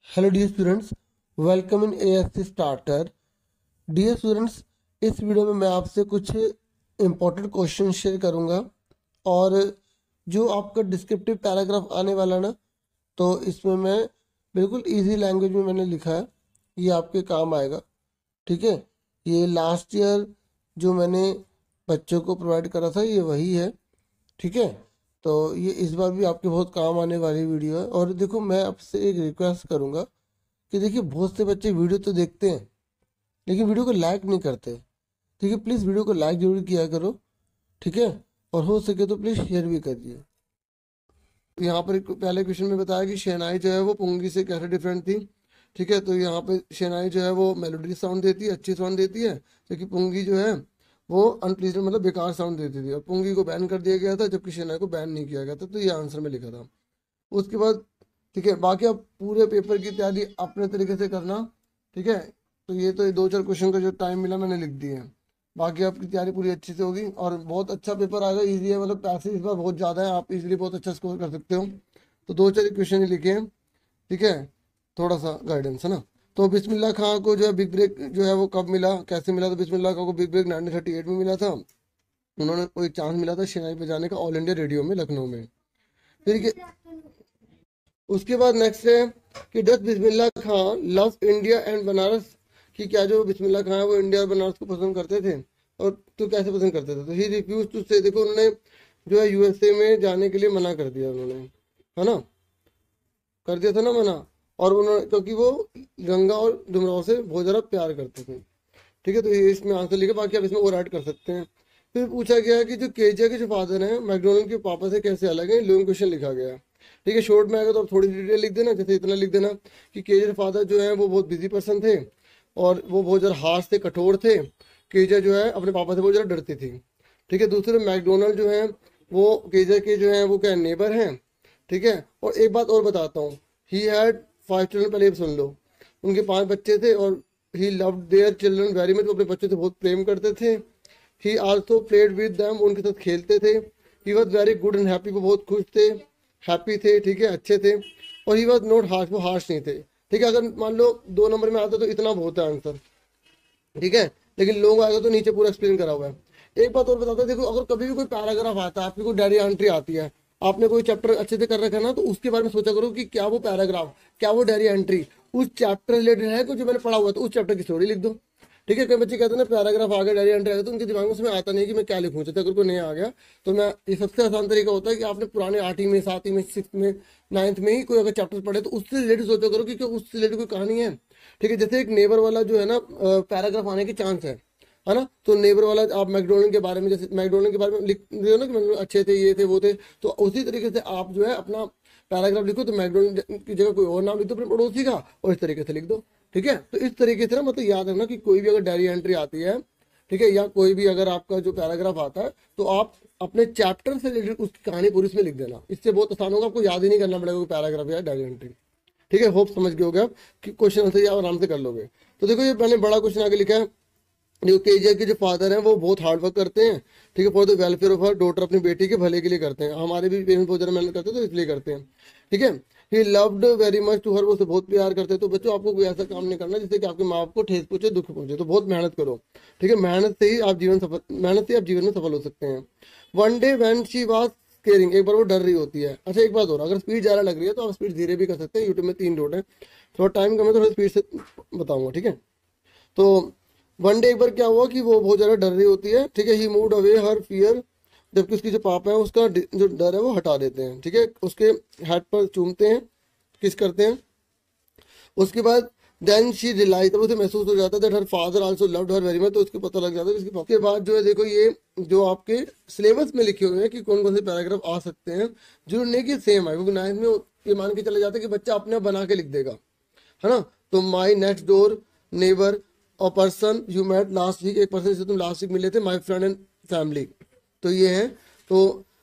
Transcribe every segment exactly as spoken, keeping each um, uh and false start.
Hello dear students, welcome in ASC starter. Dear students, इस video में मैं आपसे कुछ इम्पोर्टेंट क्वेश्चन शेयर करूंगा और जो आपका डिस्क्रिप्टिव पैराग्राफ आने वाला ना, तो इसमें मैं बिल्कुल इजी लैंग्वेज में मैंने लिखा है, ये आपके काम आएगा। ठीक है, ये लास्ट ईयर जो मैंने बच्चों को प्रोवाइड करा था ये वही है। ठीक है, तो ये इस बार भी आपके बहुत काम आने वाली वीडियो है। और देखो, मैं आपसे एक रिक्वेस्ट करूंगा कि देखिए, बहुत से बच्चे वीडियो तो देखते हैं लेकिन वीडियो को लाइक नहीं करते। ठीक है, प्लीज़ वीडियो को लाइक जरूर किया करो। ठीक है, और हो सके तो प्लीज़ शेयर भी करिए। यहाँ पर एक पहले क्वेश्चन में बताया कि शहनाई जो है वो पुंगी से कैसे डिफरेंट थी। ठीक है, तो यहाँ पे शहनाई जो है वो मेलोडी साउंड देती है, अच्छी साउंड देती है, जबकि पुंगी जो है वो अनप्लीजेंट मतलब बेकार साउंड देती थी। और पुंगी को बैन कर दिया गया था जबकि शहनाई को बैन नहीं किया गया था। तो ये आंसर में लिखा था। उसके बाद ठीक है, बाकी आप पूरे पेपर की तैयारी अपने तरीके से करना। ठीक है, तो ये तो ये दो चार क्वेश्चन का जो टाइम मिला मैंने लिख दिए हैं। बाकी आपकी तैयारी पूरी अच्छी से होगी और बहुत अच्छा पेपर आएगा। इजी है, मतलब पैसे इस बार बहुत ज़्यादा है, आप इजीली बहुत अच्छा स्कोर कर सकते हो। तो दो चार क्वेश्चन ही लिखे हैं। ठीक है, थोड़ा सा गाइडेंस है ना। तो बिस्मिल्लाह खां को जो है बिग ब्रेक जो है वो कब मिला, कैसे मिला? तो बिस्मिल्लाह खां को big break nineteen thirty eight में मिला था। उन्होंने कोई चांस मिला था शहनाई पे जाने का ऑल इंडिया रेडियो में लखनऊ में। फिर उसके बाद नेक्स्ट है कि डच Bismillah Khan love India and Banaras, कि क्या जो बिस्मिल्लाह खां है वो इंडिया और बनारस को पसंद करते थे, और तो कैसे पसंद करते थे? तो ही रिफ्यूज टू से, देखो उन्होंने जो है यूएसए में जाने के लिए मना कर दिया उन्होंने, है ना, कर दिया था ना मना। और उन्होंने, क्योंकि वो गंगा और डुमराव से बहुत ज़्यादा प्यार करते थे। ठीक है, तो ये इसमें आंसर लिखे, बाकी आप इसमें और ऐड कर सकते हैं। फिर पूछा गया है कि जो केजिया के जो फादर हैं मैकडोनल्ड के पापा से कैसे अलग है, लॉन्ग क्वेश्चन लिखा गया है। ठीक है, शॉर्ट में आएगा तो आप थोड़ी डिटेल लिख देना, जैसे इतना लिख देना कि केजिया के फादर जो है वो बहुत बिजी पर्सन थे और वो बहुत ज़्यादा हार्श थे, कठोर थे। केजिया जो है अपने पापा से बहुत ज़्यादा डरती थी। ठीक है, दूसरे मैकडोनल्ड जो है वो केजिया के जो है वो क्या नेबर हैं। ठीक है, और एक बात और बताता हूँ, ही हैड फाइव चिल्ड्रन, पहले ये सुन लो। उनके पांच बच्चे थे और he loved their children very much, वो अपने बच्चों से बहुत प्रेम करते थे। He also played with them, उनके साथ खेलते थे। He was very good and happy, वो बहुत खुश थे, हैप्पी थे। ठीक है, अच्छे थे। और ही वॉज नॉट हार्श, वो हार्श नहीं थे। ठीक है, अगर मान लो दो नंबर में आता तो इतना बहुत है आंसर। ठीक है, लेकिन लोग आएगा तो नीचे पूरा एक्सप्लेन करा हुआ है। एक बात और बताता हूँ, देखो अगर कभी भी कोई पैराग्राफ आता है, आपकी कोई डायरी एंट्री आती है, आपने कोई चैप्टर अच्छे से कर रखा है ना, तो उसके बारे में सोचा करो कि क्या वो पैराग्राफ, क्या वो डायरी एंट्री उस चैप्टर रिलेटेड है, कुछ जो मैंने पढ़ा हुआ है तो उस चैप्टर की स्टोरी लिख दो। ठीक है, कई बच्चे कहते हैं ना पैराग्राफ आ गया, डायरी एंट्री आ गया, तो उनके दिमाग में उसमें आता नहीं कि मैं क्या लिखूं। जैसे अगर कोई नया आ गया तो मैं, ये सबसे आसान तरीका होता है कि आपने पुराने आठवीं में, सातवीं में, सिक्स में, नाइन्थ में ही कोई अगर चैप्टर पढ़े तो उससे रिलेटेड सोचा करो कि उससे रिलेटेड कोई कहानी है। ठीक है, जैसे एक नेबर वाला जो है ना पैराग्राफ आने की चांस है है ना। तो नेबर वाला आप मैकडोनल्ड के बारे में, जैसे मैकडोनल्ड के बारे में लिख रहे हो ना कि मैकडोनल्ड अच्छे थे, ये थे, वो थे, तो उसी तरीके से आप जो है अपना पैराग्राफ लिखो। तो मैकडोनल्ड की जगह कोई और नाम लिख दो अपने पड़ोसी का और इस तरीके से लिख दो। ठीक है, तो इस तरीके से ना, मतलब याद रखना कि कोई भी अगर डायरी एंट्री आती है, ठीक है, या कोई भी अगर आपका जो पैराग्राफ आता है, तो आप अपने चैप्टर से रिलेटेड उसकी कहानी पूरी उसमें लिख देना। इससे बहुत आसान होगा, आपको याद ही नहीं करना पड़ेगा कोई पैराग्राफ या डायरी एंट्री। ठीक है, होप समझ गए होगे आप कि क्वेश्चन आंसर आप आराम से कर लोगे। तो देखो, ये मैंने बड़ा क्वेश्चन आगे लिखा है। जो केजिया के जो फादर हैं वो बहुत हार्ड वर्क करते हैं। ठीक है, for the welfare of her daughter, अपनी बेटी के भले के लिए करते हैं। हमारे भी पेरेंट्स बहुत ज़्यादा मेहनत करते हैं तो इसलिए करते हैं। ठीक है, he loved very much to her, वो उसे बहुत प्यार करते हैं। तो बच्चों, आपको कोई ऐसा काम नहीं करना जिससे कि आपके माँ बाप को ठेस पहुंचे, दुख पहुंचे। तो बहुत मेहनत करो। ठीक है, मेहनत से ही आप जीवन सफल, मेहनत से आप जीवन में सफल हो सकते हैं। One day when she was caring, एक बार वो डर रही होती है। अच्छा, एक बात और, अगर स्पीड ज़्यादा लग रही है तो आप स्पीड धीरे भी कर सकते हैं। यूट्यूब में तीन डॉट है, थोड़ा टाइम कम है तो थोड़ा स्पीड से बताऊंगा। ठीक है, तो वन डे एक बार क्या हुआ कि वो बहुत ज़्यादा डर रही होती है। ठीक है, he moved away her fear, जबकि उसकी जो पापा है उसका जो डर है वो हटा देते हैं। ठीक है, उसके हेड पर चूमते हैं, किस करते हैं। उसके बाद देन शी रियलाइज, तब उसे महसूस हो जाता है that her father also loved her very much, तो उसको पता लग जाता है इसके पापा। के बाद जो है देखो, ये जो आपके सिलेबस में लिखे हुए हैं कि कौन कौन से पैराग्राफ आ सकते हैं, जरूर नहीं कि सेम है, क्योंकि नाइन्थ में ये मान के चले जाते हैं कि बच्चा अपने आप बना के लिख देगा, है ना। तो माई नेक्स्ट डोर नेबर, और person you met last week, एक पर्सन से तुम लास्ट वीक मिले थे, माई फ्रेंड एंड फैमिली, तो ये है। तो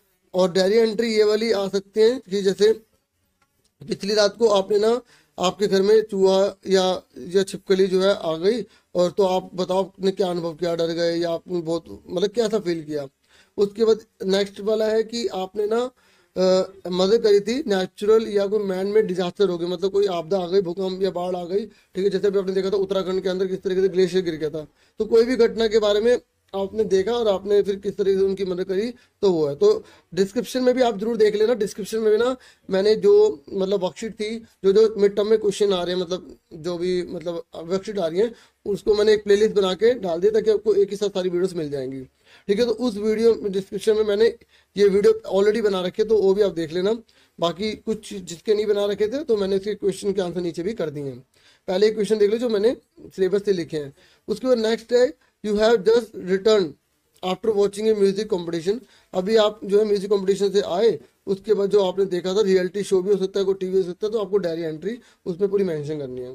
और डायरी एंट्री ये वाली आ सकते हैं कि जैसे पिछली रात को आपने ना, आपके घर में चूहा या या छिपकली जो है आ गई, और तो आप बताओ आपने क्या अनुभव किया, डर गए या आपने बहुत मतलब कैसा फील किया। उसके बाद नेक्स्ट वाला है कि आपने ना मदद करी थी नेचुरल या कोई मैन मेड डिजास्टर हो गई, मतलब कोई आपदा आ गई, भूकंप या बाढ़ आ गई, ठीक है, जैसे भी आपने देखा था उत्तराखंड के अंदर किस तरीके से ग्लेशियर गिर गया था। तो कोई भी घटना के बारे में आपने देखा और आपने फिर किस तरीके से उनकी मदद करी, तो वो है। तो डिस्क्रिप्शन में भी आप जरूर देख लेना, डिस्क्रिप्शन में भी ना मैंने जो मतलब वर्कशीट थी, जो जो मिड टर्म में क्वेश्चन आ रहे हैं, मतलब जो भी मतलब वर्कशीट आ रही है, उसको मैंने एक प्लेलिस्ट बना के डाल दिया ताकि आपको एक ही साथ सारी वीडियोस मिल जाएंगी, ठीक है। तो उस वीडियो डिस्क्रिप्शन में मैंने ये वीडियो ऑलरेडी बना रखे, तो वो भी आप देख लेना। बाकी कुछ जिसके नहीं बना रखे थे तो मैंने इसके क्वेश्चन के आंसर नीचे भी कर दिए हैं। पहले एक क्वेश्चन देख लो जो मैंने सिलेबस से लिखे हैं। उसके बाद नेक्स्ट है, you have just return after watching a music competition. अभी आप जो है म्यूजिक कॉम्पिटिशन से आए, उसके बाद जो आपने देखा था, रियलिटी शो भी हो सकता है, कोई टीवी हो सकता है, तो आपको डायरी एंट्री उसमें पूरी मेंशन करनी है।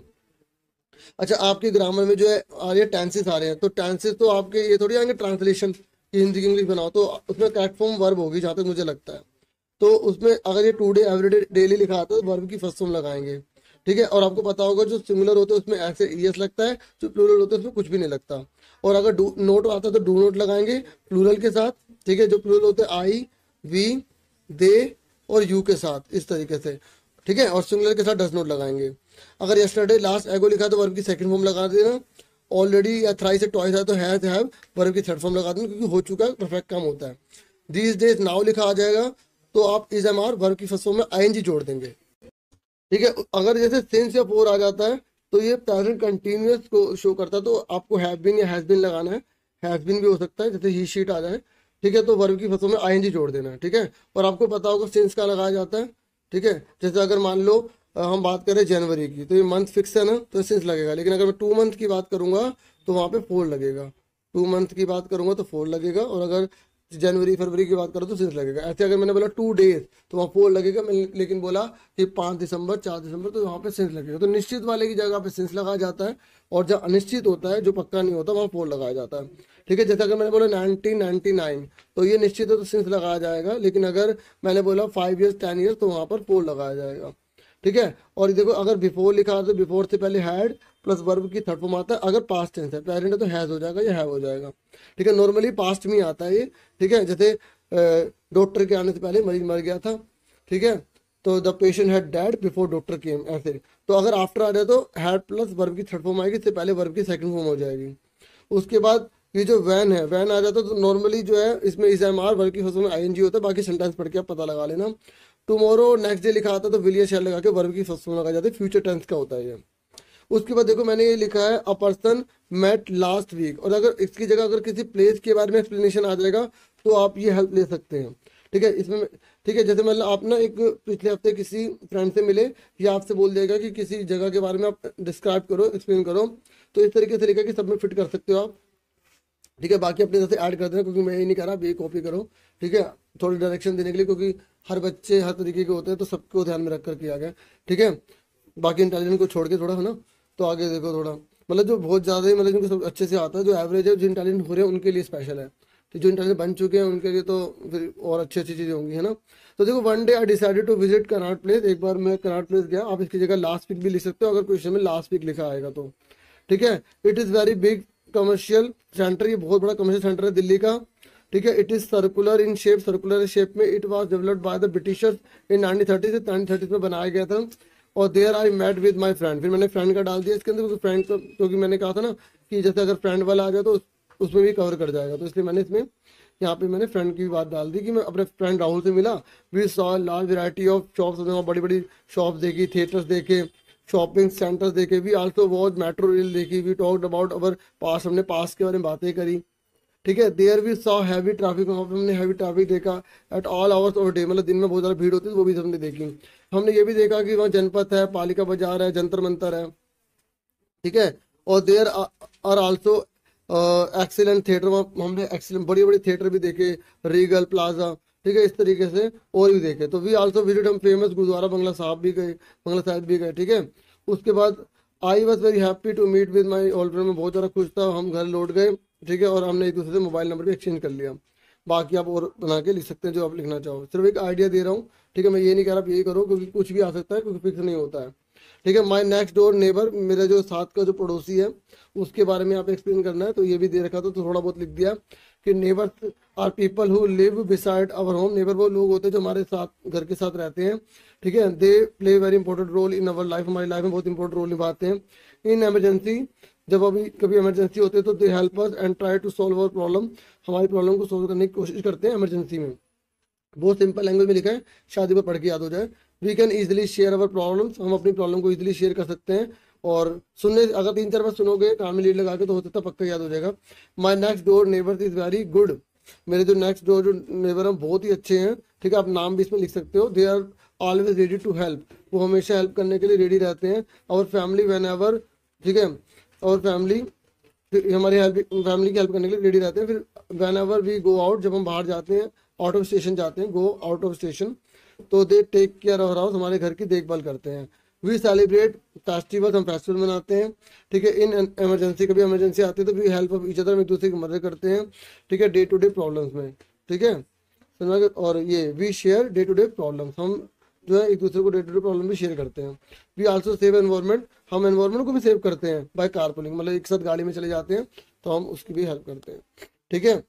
अच्छा, आपके ग्रामर में जो है आ रही है टेंसेस आ रहे हैं, तो टेंसेस तो आपके ये थोड़ी आएंगे ट्रांसलेशन कि हिंदी की इंग्लिश बनाओ, तो उसमें करेक्ट फॉर्म वर्ब होगी जहाँ तक मुझे लगता है। तो उसमें अगर ये टू डे एवरीडे डेली लिखा आता है तो वर्ब की फर्स्ट फॉर्म लगाएंगे, ठीक है। और आपको पता होगा जो सिंगुलर होते हैं उसमें ऐसे ईएस लगता है, जो प्लूरल होते हैं उसमें कुछ भी नहीं लगता। और अगर डू नोट आता है तो डू नोट लगाएंगे प्लूरल के साथ, ठीक है। जो प्लूरल होते हैं आई, वी, दे और यू के साथ, इस तरीके से, ठीक है। और सिंगुलर के साथ डज नोट लगाएंगे। अगर यस्टरडे लास्ट एगो लिखा तो वर्ब की सेकंड फॉर्म लगा देना। ऑलरेडी या थ्राइस से ट्वाइस आया तो हैज हैव वर्ब की थर्ड फॉर्म लगा देना, क्योंकि हो चुका है परफेक्ट काम होता है। दीज डेज नाउ लिखा आ जाएगा तो आप इज एम आर वर्ब की फर्स्ट फॉर्म में आईएनजी जोड़ देंगे, ठीक है। अगर जैसे सिंस या फोर आ जाता है तो ये प्रेजेंट कंटिन्यूअस को शो करता है, तो आपको हैव बीन या हैज बीन लगाना है। हैज बीन भी हो सकता है, जैसे ही शीट आ जाए, ठीक है, तो वर्ब की फर्स्ट फॉर्म में आईएनजी जोड़ देना है, ठीक है। और आपको पता होगा सिंस का लगाया जाता है, ठीक है। जैसे अगर मान लो अ, हम बात करें जनवरी की, तो ये मंथ फिक्स है ना, तो सिंस लगेगा। लेकिन अगर मैं टू मंथ की बात करूंगा तो वहाँ पे फोर लगेगा। टू मंथ की बात करूंगा तो फोर लगेगा, और अगर जनवरी फरवरी की बात करो तो सिंस लगेगा। ऐसे अगर मैंने बोला टू डेज तो वहाँ फोर लगेगा, मैंने लेकिन बोला कि पाँच दिसंबर चार दिसंबर तो वहाँ पे सिंस लगेगा। तो निश्चित वाले की जगह पे सिंस लगाया जाता है, और जब अनिश्चित होता है, जो पक्का नहीं होता, वहाँ फोर लगाया जाता है, ठीक है। जैसे अगर मैंने बोला नाइनटीन नाइनटी नाइन तो ये निश्चित है तो सिंस लगाया जाएगा, लेकिन अगर मैंने बोला फाइव ईयर्स टेन ईयर्स तो वहाँ पर फोर लगाया जाएगा, ठीक है। और देखो अगर बिफोर लिखा है तो बिफोर से पहले हैड प्लस वर्ब की थर्ड फॉर्म आता है। अगर पास्ट टेंस है, प्रेजेंट है तो हैज हो जाएगा या हैव हो जाएगा, ठीक है। नॉर्मली पास्ट में आता है ये, ठीक है। जैसे डॉक्टर के आने से पहले मरीज मर गया था, ठीक है, तो the patient had died before doctor came, ऐसे। तो अगर आफ्टर आ जाए तो हैड प्लस वर्ब की थर्ड फॉर्म आएगी, इससे पहले वर्ब की सेकंड फॉर्म हो जाएगी। उसके बाद ये जो वैन है, वैन आ जाता है तो नॉर्मली जो है इसमें इज एम आर वर्ब की फर्स्ट फॉर्म में आईएनजी होता है। बाकी सेंटेंस पढ़ के आप पता लगा लेना। टुमारो नेक्स्ट डे लिखा आता है तो विल या शैल लगा के वर्ब की फर्स्ट फॉर्म लगा जाती है, फ्यूचर टेंस का होता है ये। उसके बाद देखो मैंने ये लिखा है a person met last week, और अगर इसकी जगह अगर किसी प्लेस के बारे में एक्सप्लेनेशन आ जाएगा तो आप ये हेल्प ले सकते हैं, ठीक है। इसमें ठीक है, जैसे मतलब आप ना एक पिछले हफ्ते किसी फ्रेंड से मिले, या आपसे बोल देगा कि किसी जगह के बारे में आप डिस्क्राइब करो, एक्सप्लेन करो, तो इस तरीके से लिखा कि सब में फिट कर सकते हो आप, ठीक है। बाकी अपने तरफ से ऐड कर देना, क्योंकि मैं ये नहीं कर रहा, आप ये कॉपी करो, ठीक है, थोड़ी डायरेक्शन देने के लिए, क्योंकि हर बच्चे हर तरीके के होते हैं, तो सबको ध्यान में रख कर किया गया, ठीक है। बाकी इंटेलिजेंट को छोड़ के थोड़ा है ना, तो आगे देखो थोड़ा मतलब जो बहुत ज़्यादा ही मतलब जिनको सब अच्छे से आता है, जो एवरेज है, जो इंटेलिजेंट हो रहे हैं उनके लिए स्पेशल है, तो जो इंटेलिजेंट बन चुके हैं उनके लिए तो फिर और अच्छी अच्छी चीज़ें होंगी, है ना। तो देखो one day I decided to visit Connaught Place, एक बार मैं कनॉट प्लेस गया। आप इसकी जगह लास्ट वीक भी लिख सकते हो अगर क्वेश्चन में लास्ट वीक लिखा आएगा तो, ठीक है। It is very big commercial centre, ये बहुत बड़ा कमर्शियल सेंटर है दिल्ली का, ठीक है। It is circular in shape, circular shape में। It was developed by the Britishers in nineteen thirty से नाइनटीन थर्टी में बनाया गया था। और there I met with my friend, फिर मैंने फ्रेंड का डाल दिया इसके अंदर, क्योंकि फ्रेंड का, क्योंकि मैंने कहा था ना कि जैसे अगर फ्रेंड वाला आ जाए तो उस, उसमें भी कवर कर जाएगा, तो इसलिए मैंने इसमें यहाँ पे मैंने फ्रेंड की बात डाल दी कि मैं अपने फ्रेंड राहुल से मिला। We saw large variety of shops, बड़ी बड़ी शॉप्स देखी, थिएटर्स देखे, शॉपिंग सेंटर्स देखे। We also watch metro rail देखी। We talked about our pass, हमने पास के बारे में बातें करी, ठीक है। There we saw heavy traffic, वहाँ पे हमने हैवी ट्रैफिक देखा। At all hours of day, मतलब दिन में बहुत ज़्यादा भीड़ होती है, वो भी हमने देखी। हमने ये भी देखा कि वहाँ जनपथ है, पालिका बाजार है, जंतर मंतर है, ठीक है। और there are also excellent theatre, वहाँ हमने एक्सीलेंट बड़े बड़े थिएटर भी देखे, रीगल प्लाजा, ठीक है, इस तरीके से और भी देखे। तो वी आल्सो विजिट, हम फेमस गुरुद्वारा बंगला साहब भी गए, बंगला साहिब भी गए, ठीक है। उसके बाद I was very happy to meet with my old friend, में बहुत ज़्यादा खुश था, हम घर लौट गए, ठीक है। और हमने एक दूसरे से मोबाइल नंबर भी एक्सचेंज कर लिया। बाकी आप और बना के लिख सकते हैं जो आप लिखना चाहो, सिर्फ एक आइडिया दे रहा हूँ, ठीक है। मैं ये नहीं कह रहा आप यही करो, क्योंकि कुछ भी आ सकता है, क्योंकि फिक्स नहीं होता है। ठीक है। माई नेक्स्ट डोर नेबर, मेरा जो साथ का जो पड़ोसी है उसके बारे में आप एक्सप्लेन करना है, तो ये भी दे रखा था तो थोड़ा बहुत लिख दिया कि neighbours are people who live beside our home. Neighbour वो लोग होते हैं जो हमारे साथ घर के साथ रहते हैं, ठीक है। They play very important role in our life, हमारी लाइफ में बहुत इंपॉर्टेंट रोल निभाते हैं। इन इमरजेंसी, जब अभी कभी इमरजेंसी होती है तो they help us and try to solve our problem, हमारी प्रॉब्लम को सॉल्व करने की कोशिश करते हैं इमरजेंसी में। बहुत सिंपल लैंग्वेज में लिखा है, शादी पर पढ़ के याद हो जाए। We can easily share our problems, हम अपनी प्रॉब्लम को इजिली शेयर कर सकते हैं। और सुनने, अगर तीन चार बार सुनोगे कान में लीड लगा के तो हो सकता है पक्का याद हो जाएगा। My next door neighbours is very good, मेरे जो नेक्स्ट डोर जो नेबर हैं बहुत ही अच्छे हैं, ठीक है। आप नाम भी इसमें लिख सकते हो। They are always ready to help, वो हमेशा हेल्प करने के लिए रेडी रहते हैं। और फैमिली वेन एवर, ठीक है, और फैमिली हमारी हेल्प, फैमिली की हेल्प करने के लिए रेडी रहते हैं। फिर whenever we go out, जब हम बाहर जाते हैं, आउट ऑफ स्टेशन जाते हैं, गो आउट ऑफ स्टेशन, तो they take care of house, हमारे घर की देखभाल करते हैं। वी सेलिब्रेट फेस्टिवल, हम फेस्टिवल मनाते हैं, ठीक है। इन इमरजेंसी, कभी इमरजेंसी आती है तो we help of each other, हम एक दूसरे की मदद करते हैं, ठीक है, डे टू डे प्रॉब्लम्स में, ठीक है। और ये we share day to day problems, हम जो है एक दूसरे को डे टू डे प्रॉब्लम भी शेयर करते हैं। वी आल्सो सेव एनवायरमेंट, हम एनवायरमेंट को भी सेव करते हैं बाय कारपूलिंग, मतलब एक साथ गाड़ी में चले जाते हैं तो हम उसकी भी हेल्प करते हैं, ठीक है।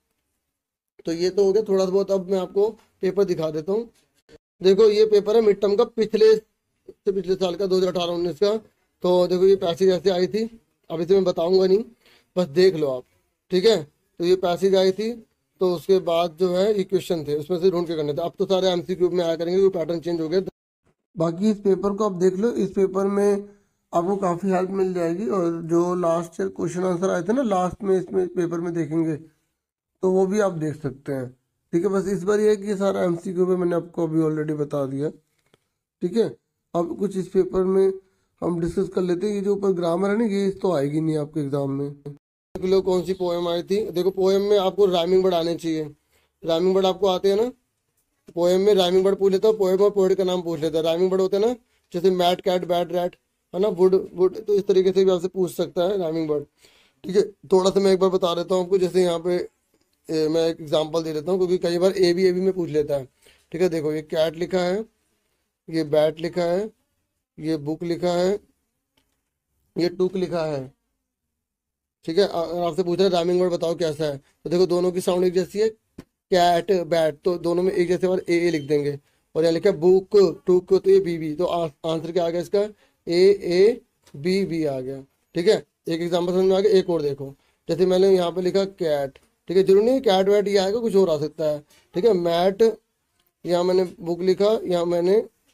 तो ये तो हो गया थोड़ा बहुत। अब मैं आपको पेपर दिखा देता हूँ। देखो ये पेपर है मिड टर्म का, पिछले से पिछले साल का, दो हज़ार अठारह उन्नीस का। तो देखो ये पैसेज ऐसे आई थी, अब इसे मैं बताऊंगा नहीं, बस देख लो आप, ठीक है। तो ये पैसेज आई थी, तो उसके बाद जो है ये क्वेश्चन थे, उसमें से ढूंढ के करने थे। अब तो सारे एमसीक्यू में आया करेंगे क्योंकि पैटर्न चेंज हो गया। बाकी इस पेपर को आप देख लो, इस पेपर में आपको काफ़ी हेल्प मिल जाएगी। और जो लास्ट क्वेश्चन आंसर आए थे ना लास्ट में, इसमें पेपर में देखेंगे तो वो भी आप देख सकते हैं, ठीक है। बस इस बार ये है कि सारा एमसीक्यू पे मैंने आपको अभी ऑलरेडी बता दिया, ठीक है। अब कुछ इस पेपर में हम डिस्कस कर लेते हैं। ये जो ऊपर ग्रामर है ना, ये तो आएगी नहीं आपके एग्जाम में। देख लो कौन सी पोएम आई थी। देखो पोएम में आपको राइमिंग वर्ड आने चाहिए, राइमिंग वर्ड आपको आते हैं ना। पोएम में राइमिंग वर्ड पूछ लेता हूँ, पोएम और पोएट का नाम पूछ लेता है। राइमिंग वर्ड होते हैं ना, जैसे मैट कैट बैट रैट, है ना, वुड वुड, तो इस तरीके से भी आपसे पूछ सकता है राइमिंग वर्ड, ठीक है। थोड़ा सा मैं एक बार बता देता हूँ आपको, जैसे यहाँ पे ए, मैं एक एग्जांपल दे देता हूँ क्योंकि कई बार ए बी ए बी में पूछ लेता है, ठीक है। देखो ये कैट लिखा है, ये बैट लिखा है, ये बुक लिखा है, ये टुक लिखा है, ठीक है। अगर आपसे पूछ रहा है राइमिंग वर्ड बताओ कैसा है, तो देखो दोनों की साउंड एक जैसी है, कैट बैट, तो दोनों में एक जैसे बार ए ए लिख देंगे। और यहाँ लिखा है बुक टुक, तो ये बी बी, तो आंसर क्या आ गया इसका, ए ए बी बी आ गया, ठीक है। एक एग्जाम्पल समझ में आ गया। एक और देखो, जैसे मैंने यहाँ पे लिखा कैट, ठीक है, जरूरी नहीं कैट वैट ये आएगा, कुछ और आ सकता है, ठीक है। मैट, यहाँ मैंने बुक लिखा, यहाँ मैंने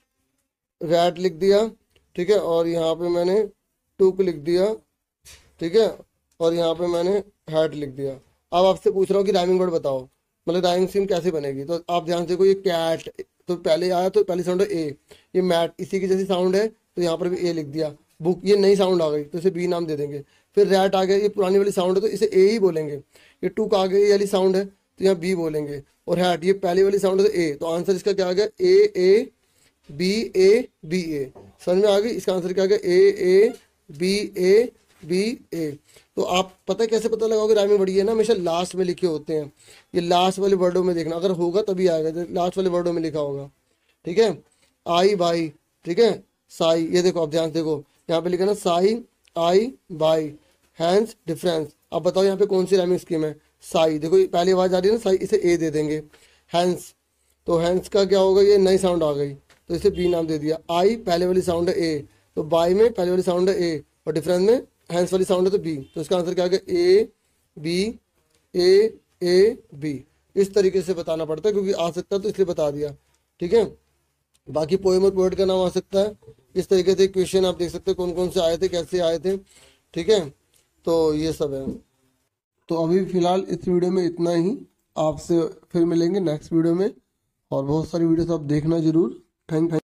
रैट लिख दिया, ठीक है। और यहाँ पे मैंने टुक लिख दिया, ठीक है। और यहाँ पे मैंने हैट लिख दिया। अब आपसे पूछ रहा हूँ कि राइमिंग वर्ड बताओ, मतलब राइमिंग स्कीम कैसे बनेगी। तो आप ध्यान से देखो, ये कैट तो पहले आया तो पहली साउंड है ए, ये मैट इसी की जैसी साउंड है तो यहाँ पर भी ए लिख दिया। बुक ये नई साउंड आ गई तो इसे बी नाम दे देंगे। फिर रैट आ गया, ये पुरानी वाली साउंड है तो इसे ए ही बोलेंगे। ये टुक आ गई, ये वाली साउंड है तो यहाँ बी बोलेंगे। और हैट ये पहली वाली साउंड है तो ए, तो आंसर इसका क्या आ गया, ए ए बी ए बी ए। समझ में आ गई, इसका आंसर क्या आ गया, ए ए बी ए बी ए। तो आप पता है कैसे पता लगाओगे राइमिंग वर्ड, ये ना हमेशा लास्ट में लिखे होते हैं, ये लास्ट वाले वर्डों में देखना, अगर होगा तभी आएगा, लास्ट वाले वर्डों में लिखा होगा, ठीक है। आई बाई, ठीक है, साई, ये देखो आप ध्यान से देखो, यहाँ पे लिखा ना साई आई बाई, हैंड्स डिफरेंस। अब बताओ यहाँ पे कौन सी राइमिंग स्कीम है, साई, देखो पहली आवाज आ रही है ना साई, इसे ए दे देंगे। हैंड्स, तो हैंड्स का क्या होगा, ये नई साउंड आ गई तो इसे बी नाम दे दिया। आई पहले वाली साउंड है ए, तो बाई में पहले वाली साउंड है ए, और डिफरेंस में हैंड्स वाली साउंड है तो बी, तो इसका आंसर क्या आ गया, A B A A B. इस तरीके से बताना पड़ता है क्योंकि आ सकता है तो इसलिए बता दिया, ठीक है। बाकी पोएम और पोएट का नाम आ सकता है। इस तरीके से क्वेश्चन आप देख सकते हैं कौन कौन से आए थे, कैसे आए थे, ठीक है। तो ये सब है। तो अभी फिलहाल इस वीडियो में इतना ही, आपसे फिर मिलेंगे नेक्स्ट वीडियो में, और बहुत सारी वीडियोस आप देखना जरूर। थैंक